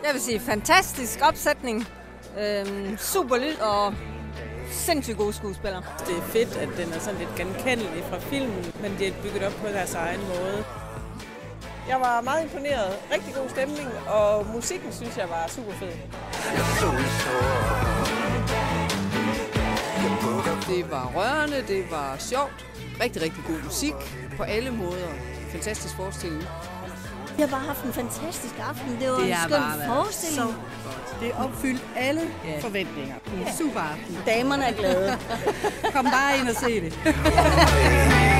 Jeg vil sige fantastisk opsætning, super lyd og sindssygt gode skuespillere. Det er fedt, at den er sådan lidt genkendelig fra filmen, men det er bygget op på deres egen måde. Jeg var meget imponeret. Rigtig god stemning, og musikken synes jeg var super fed. Det var rørende, det var sjovt. Rigtig, rigtig god musik på alle måder. Fantastisk forestilling. Vi har bare haft en fantastisk aften. Det var en skøn forestilling. Det opfyldte alle forventninger. Ja. Super aften. Damerne er glade. Kom bare ind og se det.